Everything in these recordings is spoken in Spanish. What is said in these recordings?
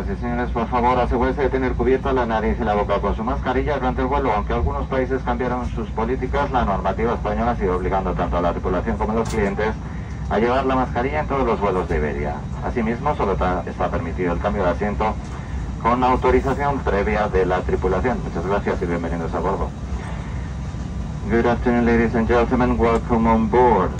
y señores, por favor, asegúrese de tener cubierta la nariz y la boca con su mascarilla durante el vuelo. Aunque algunos países cambiaron sus políticas, la normativa española sigue obligando tanto a la tripulación como a los clientes a llevar la mascarilla en todos los vuelos de Iberia. Asimismo, solo está permitido el cambio de asiento con autorización previa de la tripulación. Muchas gracias y bienvenidos a bordo. Good afternoon, ladies and gentlemen. Welcome on board.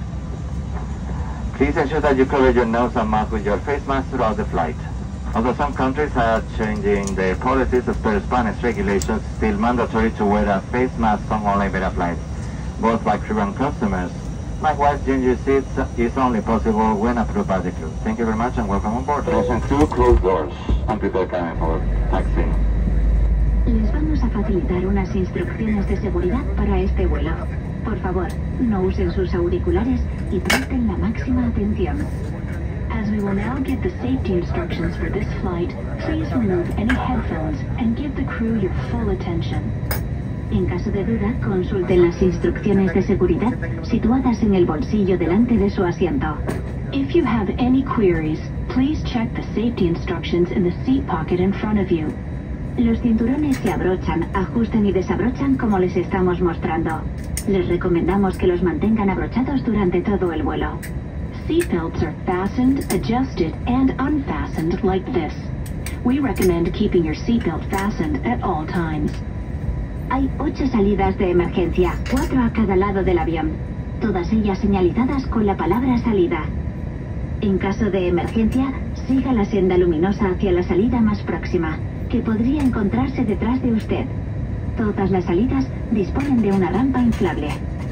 Please ensure that you cover your nose and mouth with your face mask throughout the flight. Although some countries are changing their policies as per Spanish regulations, it's still mandatory to wear a face mask on all Iberia flights, both by crew and customers. Likewise, ginger seats is only possible when approved by the crew. Thank you very much and welcome on board. Attention to closed doors and prepare cabin for taxiing. Les vamos a facilitar unas instrucciones de seguridad para este vuelo. Por favor, no usen sus auriculares y presten la máxima atención. As we will now give the safety instructions for this flight, please remove any headphones and give the crew your full attention. En caso de duda, consulten las instrucciones de seguridad situadas en el bolsillo delante de su asiento. If you have any queries, please check the safety instructions in the seat pocket in front of you. Los cinturones se abrochan, ajustan y desabrochan como les estamos mostrando. Les recomendamos que los mantengan abrochados durante todo el vuelo. Seatbelts are fastened, adjusted, and unfastened like this. We recommend keeping your seatbelt fastened at all times. Hay 8 salidas de emergencia, 4 a cada lado del avión, todas ellas señalizadas con la palabra salida. En caso de emergencia, siga la senda luminosa hacia la salida más próxima, que podría encontrarse detrás de usted. Todas las salidas disponen de una rampa inflable.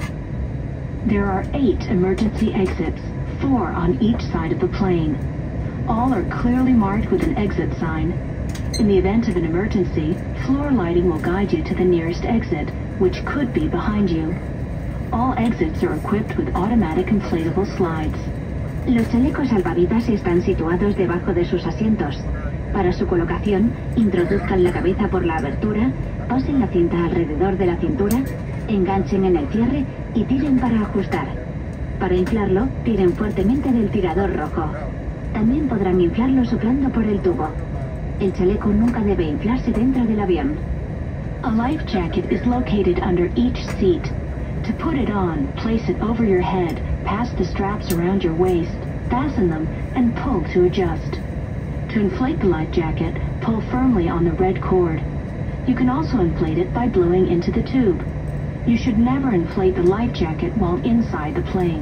There are 8 emergency exits, 4 on each side of the plane. All are clearly marked with an exit sign. In the event of an emergency, floor lighting will guide you to the nearest exit, which could be behind you. All exits are equipped with automatic inflatable slides. Los chalecos salvavidas están situados debajo de sus asientos. Para su colocación, introduzcan la cabeza por la abertura, pasen la cinta alrededor de la cintura, enganchen en el cierre y tiren para ajustar. Para inflarlo, tiren fuertemente del tirador rojo. También podrán inflarlo soplando por el tubo. El chaleco nunca debe inflarse dentro del avión. A life jacket is located under each seat. To put it on, place it over your head, pass the straps around your waist, fasten them, and pull to adjust. To inflate the life jacket, pull firmly on the red cord. You can also inflate it by blowing into the tube. You should never inflate the life jacket while inside the plane.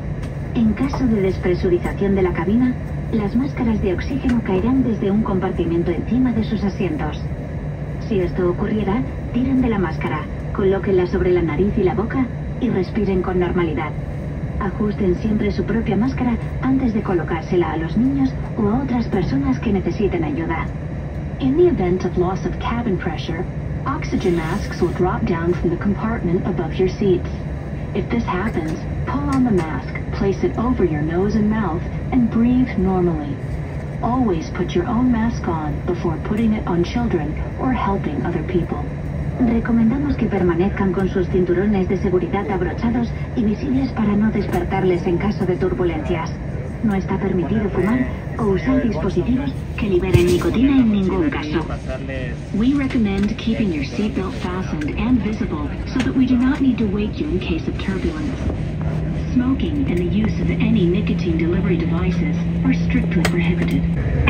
En caso de despresurización de la cabina, las máscaras de oxígeno caerán desde un compartimento encima de sus asientos. Si esto ocurriera, tiren de la máscara, colóquenla sobre la nariz y la boca y respiren con normalidad. Ajusten siempre su propia máscara antes de colocársela a los niños o a otras personas que necesiten ayuda. In the event of loss of cabin pressure, oxygen masks will drop down from the compartment above your seats. If this happens, pull on the mask, place it over your nose and mouth, and breathe normally. Always put your own mask on before putting it on children or helping other people. Recomendamos que permanezcan con sus cinturones de seguridad abrochados y visibles para no despertarles en caso de turbulencias. No está permitido fumar o usar dispositivos que liberen nicotina en ningún caso. We recommend keeping your seatbelt fastened and visible so that we do not need to wake you in case of turbulence. Smoking and the use of any nicotine delivery devices are strictly prohibited.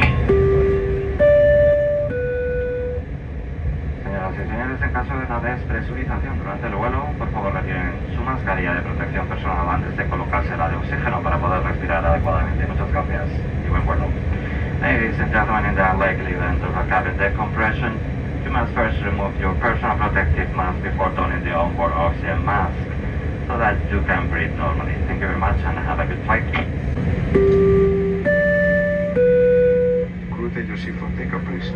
En caso de una despresurización durante el vuelo, por favor retiren su mascarilla de protección personal antes de colocársela de oxígeno para poder respirar adecuadamente. Muchas gracias y buen vuelo. Ladies and gentlemen, in the unlikely event of a cabin decompression, you must first remove your personal protective mask before donning the onboard oxygen mask so that you can breathe normally. Thank you very much and have a good flight. Crew, take your seat for takeoff, please.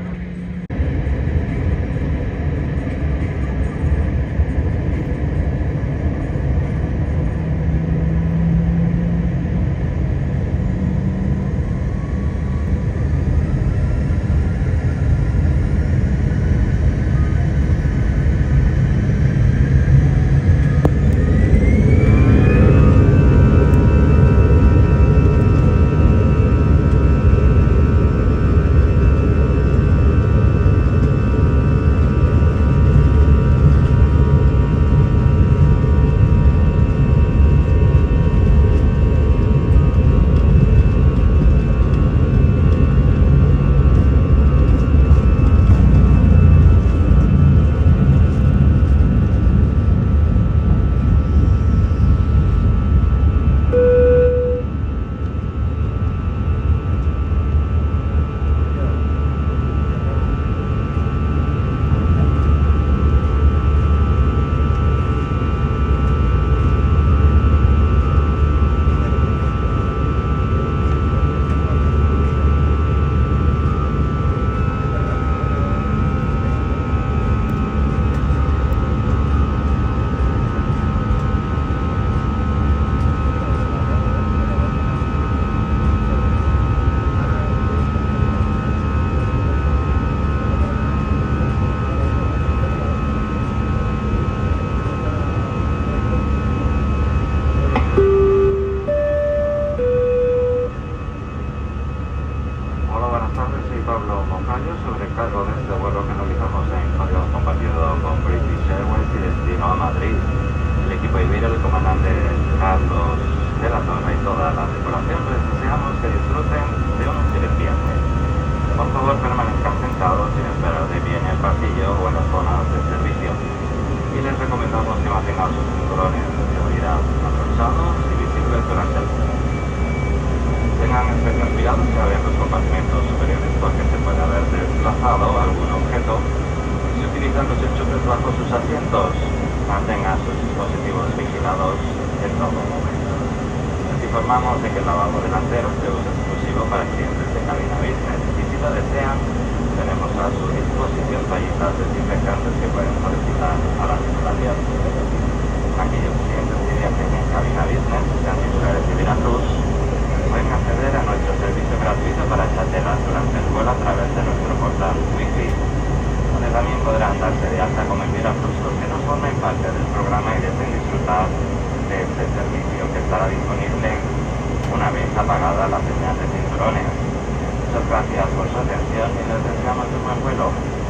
de Carlos de la Torre y toda la tripulación, les deseamos que disfruten de un feliz viaje. Por favor, permanezcan sentados sin esperar de pie en el pasillo o en las zonas de servicio. Y les recomendamos que mantengan sus cinturones de seguridad abrochados y visibles durante el vuelo. Tengan especial cuidado si abren los compartimentos superiores porque se puede haber desplazado algún objeto. Si utilizan los enchufes bajo sus asientos, mantengan sus dispositivos vigilados en todo momento. Les informamos de que el lavabo delantero es de uso exclusivo para clientes de cabina business y si lo desean, tenemos a su disposición toallitas desinfectantes que pueden solicitar a la tripulación. Aquellos clientes que viajen en cabina business, sean titulares de Veracruz, pueden acceder a nuestro servicio gratuito para chatear durante el vuelo a través de nuestro portal Wi-Fi, donde también podrán darse de alta como en Veracruz los que no formen parte del programa y deseen disfrutar de este servicio que estará disponible una vez apagada la señal de cinturones. Muchas gracias por su atención y les deseamos un buen vuelo.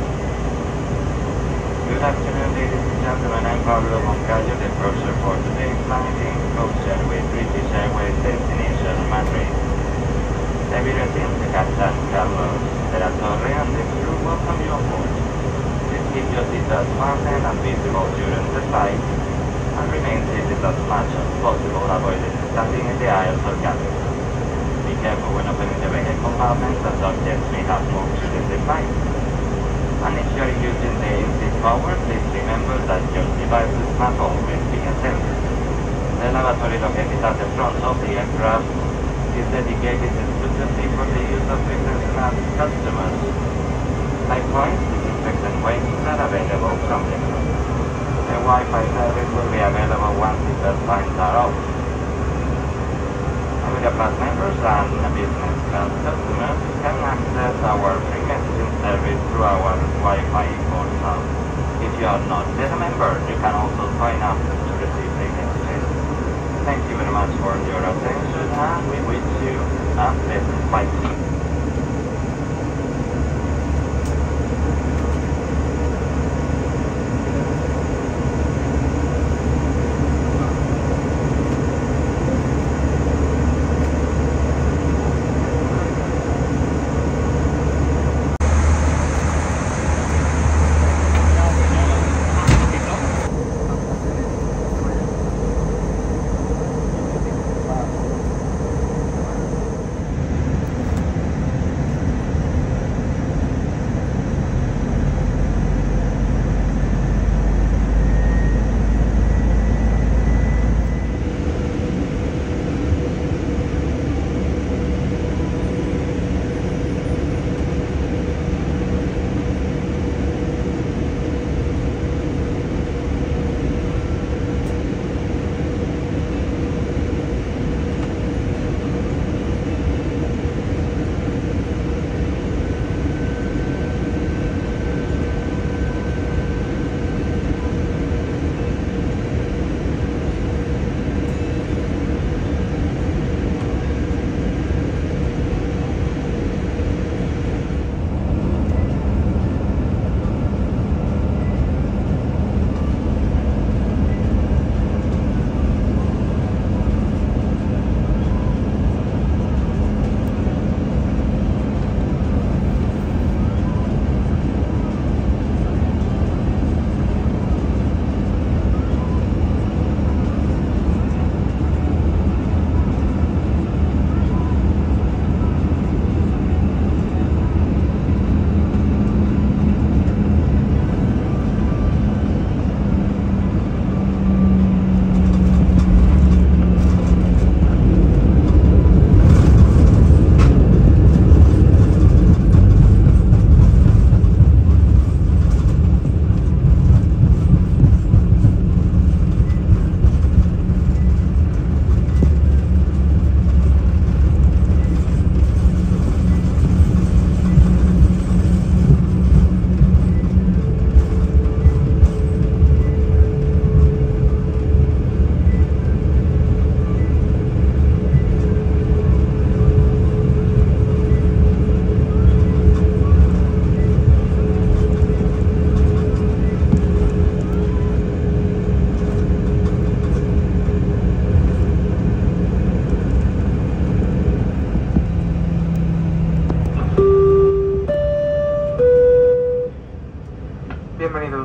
Good afternoon, ladies and gentlemen. I'm Pablo Moncayo, the purser for today's flight in Coast Airways, British Airways, destination Madrid. David Racine, the Captain Carlos de la Torre, and the crew welcome you on board. Please keep your seatbelts fastened and visible during the flight, and remain seated as much as possible, avoiding standing in the aisles or cabins. Be careful when opening the baggage compartments as objects may have moved during the flight. And if you are using the seat power, please remember that your devices must always be attended. The lavatory located at the front of the aircraft is dedicated exclusively for the use of business class customers. Likewise, disinfectant wipes are available from the crew. The Wi-Fi service will be available once the bell signs are off. Familiar class members and business class customers can access our free messaging service through our Wi-Fi portal. If you are not yet a member, you can also sign up to receive free messages. Thank you very much for your attention and we wish you a pleasant flight.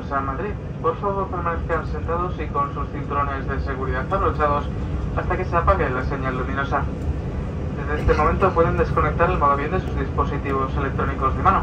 Llegamos a Madrid. Por favor, permanezcan sentados y con sus cinturones de seguridad abrochados hasta que se apague la señal luminosa. Desde este momento pueden desconectar el modo avión de sus dispositivos electrónicos de mano.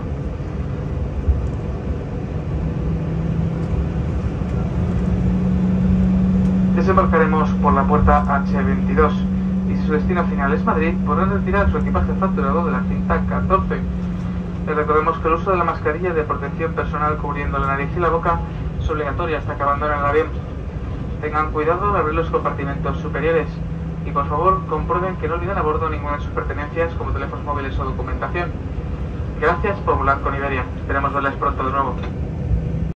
Desembarcaremos por la puerta H22 y si su destino final es Madrid, podrán retirar su equipaje facturado de la cinta 14. Les recordemos que el uso de la mascarilla de protección personal cubriendo la nariz y la boca es obligatoria hasta que abandonen el avión. Tengan cuidado al abrir los compartimentos superiores y por favor comprueben que no olviden a bordo ninguna de sus pertenencias como teléfonos móviles o documentación. Gracias por volar con Iberia. Esperamos verles pronto de nuevo.